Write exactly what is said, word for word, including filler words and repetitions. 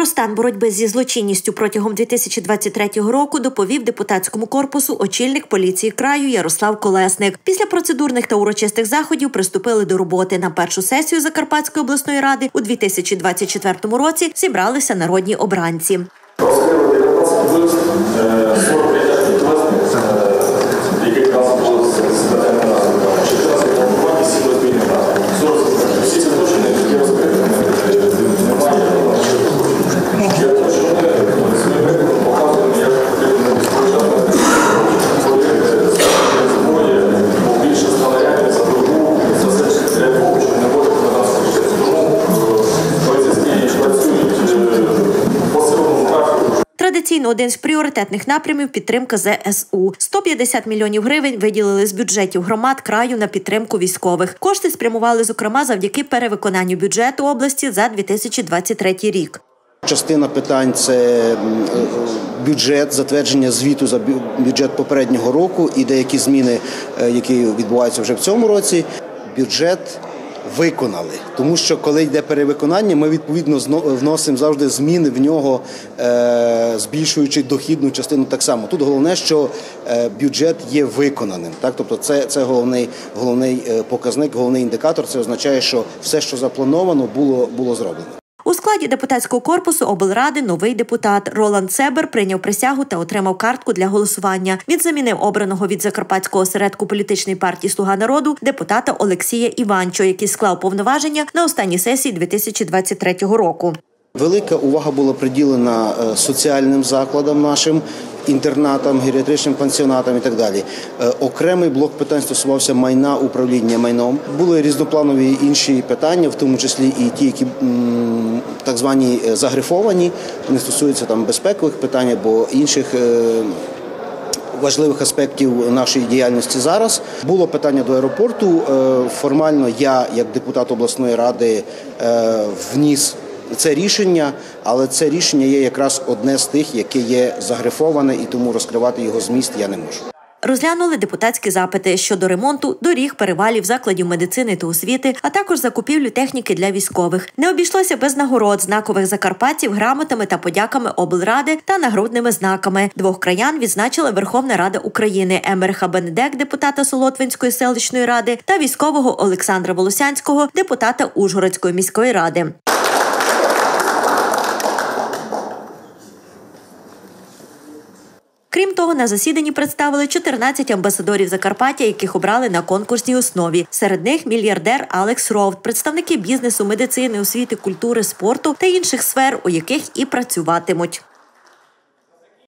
стан боротьби зі злочинністю протягом дві тисячі двадцять третього року доповів депутатському корпусу очільник поліції краю Ярослав Колесник. Після процедурних та урочистих заходів приступили до роботи. На першу сесію Закарпатської обласної ради у дві тисячі двадцять четвертому році зібралися народні обранці. Традиційно один з пріоритетних напрямів – підтримка зе ес у. сто п'ятдесят мільйонів гривень виділили з бюджетів громад краю на підтримку військових. Кошти спрямували, зокрема, завдяки перевиконанню бюджету області за дві тисячі двадцять третій рік. Частина питань – це бюджет, затвердження звіту за бюджет попереднього року і деякі зміни, які відбуваються вже в цьому році. Бюджет виконали, тому що коли йде перевиконання, ми відповідно вносимо завжди зміни в нього, збільшуючи дохідну частину так само. Тут головне, що бюджет є виконаним. Так? Тобто це, це головний, головний показник, головний індикатор. Це означає, що все, що заплановано, було, було зроблено. У складі депутатського корпусу облради новий депутат Роланд Себер прийняв присягу та отримав картку для голосування. Він замінив обраного від Закарпатського осередку політичної партії «Слуга народу» депутата Олексія Іванчо, який склав повноваження на останній сесії дві тисячі двадцять третього року. Велика увага була приділена соціальним закладам нашим, інтернатам, геріатричним пансіонатам і так далі. Окремий блок питань стосувався майна, управління майном. Були різнопланові інші питання, в тому числі і ті, які так звані загрифовані, вони стосуються там безпекових питань або інших важливих аспектів нашої діяльності зараз. Було питання до аеропорту. Формально я, як депутат обласної ради, вніс це рішення, але це рішення є якраз одне з тих, яке є загрифоване, і тому розкривати його зміст я не можу. Розглянули депутатські запити щодо ремонту доріг, перевалів, закладів медицини та освіти, а також закупівлю техніки для військових. Не обійшлося без нагород знакових закарпатців грамотами та подяками облради та нагрудними знаками. Двох краян відзначила Верховна Рада України – Емереха Бенедек, депутата Солотвинської селищної ради, та військового Олександра Волосянського, депутата Ужгородської міської ради. Крім того, на засіданні представили чотирнадцять амбасадорів Закарпаття, яких обрали на конкурсній основі. Серед них мільярдер Алекс Ровд, представники бізнесу, медицини, освіти, культури, спорту та інших сфер, у яких і працюватимуть.